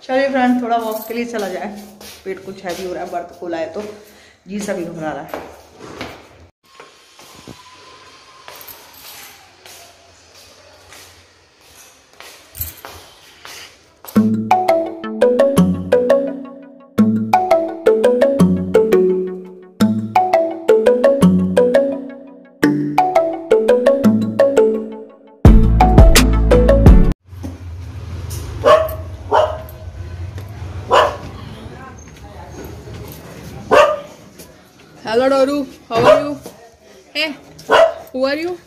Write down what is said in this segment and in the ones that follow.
चलिए फ्रेंड, थोड़ा वॉक के लिए चला जाए, पेट कुछ हैवी हो रहा है, बर्थ खोला है तो जी सभी घबरा रहा है। Hello Doru, how are you? Hey, who are you?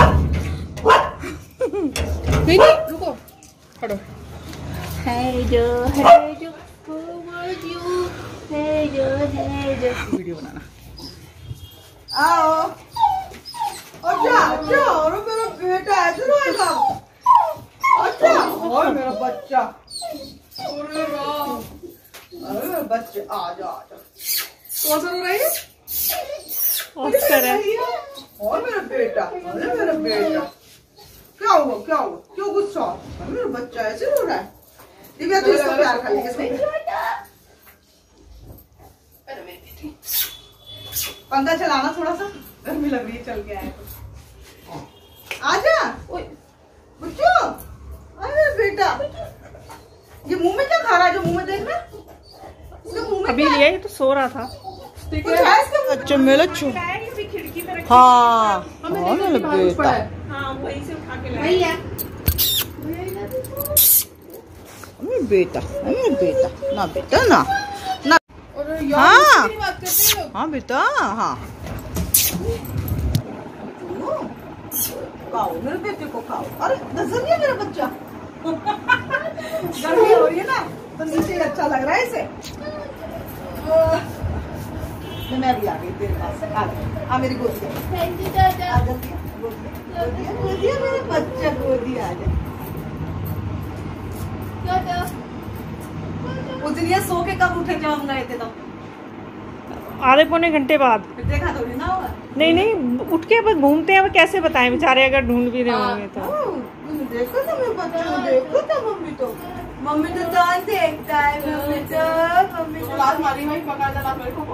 नहीं रुको, हटो। Hey Jo, who are you? Hey Jo, video बनाना। आओ, अच्छा, और मेरा बेटा ऐसे रोएगा। अच्छा, और मेरा बच्चा। अरे मेरा बच्चे, आजा। कौन सा रो रहा है? ऑस्कर है। और मेरा बेटा, अरे मेरा बेटा, क्या हुआ? क्यों गुस्सा? अरे मेरा बच्चा ऐसे रो रहा है। दिव्या तू इसको प्यार कर ले, पंखा चलाना थोड़ा सा, गर्मी लग रही है, चल के आए तो। आजा, बुच्चू, अरे मेरा बेटा, ये मुंह में क्या खा रहा है? जो मुंह में देख रहा अभी लिया, ये तो सो रहा था। अच्छा मेरा खिड़की पे हाँ मेरा बेटा, वहीं से उठा के लाया। मेरा बेटा ना बेटा ना हाँ बेटा हाँ। खाओ मेरे बेटे को, खाओ। अरे नजर नहीं है मेरा बच्चा। गर्मी हो रही है ना तो नीचे अच्छा लग रहा है इसे। मैं भी आ गई तेरे पास, आ मेरी गोदी आ जल्दी, गोदी मेरे बच्चा, गोदी आ जा। उस दिन ये सो के कब उठे जब हम गए थे तो? आधे पौने घंटे बाद। देखा थोड़ी ना होगा। नहीं उठ के बस घूमते हैं, कैसे बताएं बेचारे अगर ढूंढ भी रहे होंगे तो। देखो तो मेरे बच्चे को, देखो तो मम्मी तो जान देखता है। मम्मी तो लाल मारी भाई, पका दे मेरे को।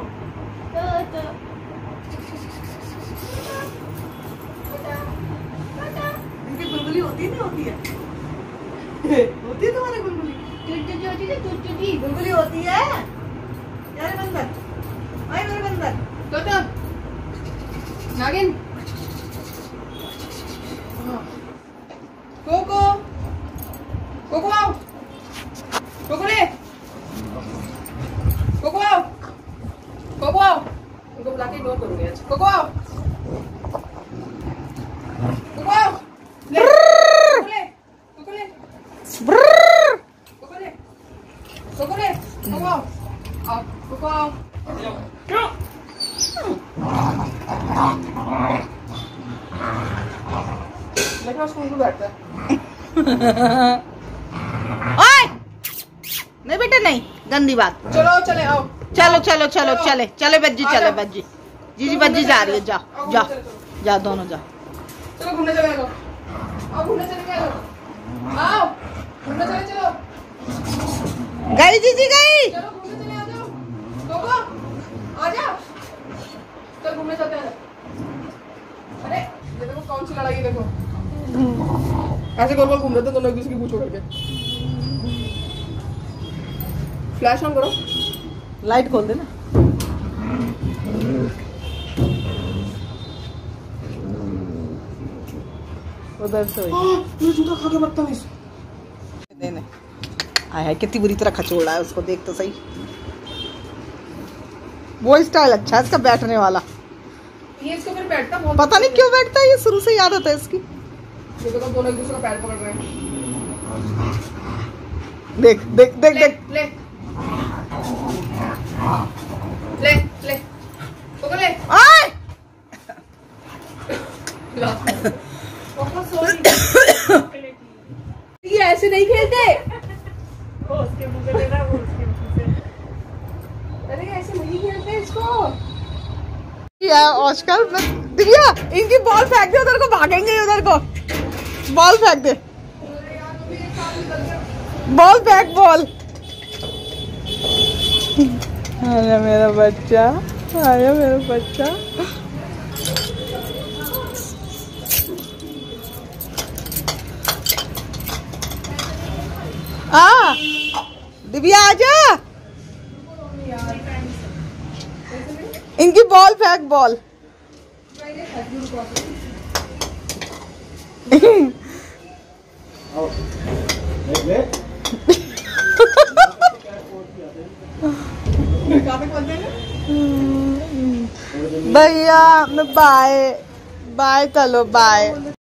इनकी गुलगुली होती नहीं होती है? होती है तुम्हारी गुलगुली? गुलगुली होती है यार। बंदर भाई, मेरे बंदर नागिन कोको आओ, कोको आओ, उनको बुला के इग्नोर करूंगी आज। कोको आओ, ले कोको आओ। लेकिन उसको बैठता है। नहीं बेटा नहीं, गंदी बात। चलो चले आओ, चले बज्जी जी बज्जी जा रही है। जाओ दोनों जाओ। चलो घूमने चले जाओ, आओ घूमने चलो। गई जीजी गई। चलो घूमने चले, आ जाओ कोको, आ जाओ, चल घूमने चलते हैं। अरे ये देखो कौन सी लड़ाई है, देखो ऐसे गोल गोल घूम रहे थे दोनों एक दूसरे की पूछो करके। फ्लैश ऑन करो, लाइट खोल देना। उधर से जूता खा के बदतमीज। नहीं आया, कितनी बुरी तरह खचोड़ रहा है उसको, देख तो सही। वो स्टाइल अच्छा है इसका बैठने वाला। ये इसको फिर बैठता बहुत, पता नहीं क्यों बैठता है, ये शुरू से याद आता है इसकी। देखो तो दोनों एक दूसरे का पैर पकड़ रहे हैं। देख ले पकड़ ले। आए ये ऐसे नहीं खेलते। अरे ऐसे नहीं खेलते इसको। आजकल दिव्या इनकी बॉल फेंक दे उधर को, भागेंगे उधर को। बॉल फेंक दे, बॉल फेंक, बॉल आया मेरा बच्चा, आया मेरा बच्चा। दिव्या आजा, इनकी बॉल फेंक, बॉल। भैया मैं बाय बाय, चलो बाय।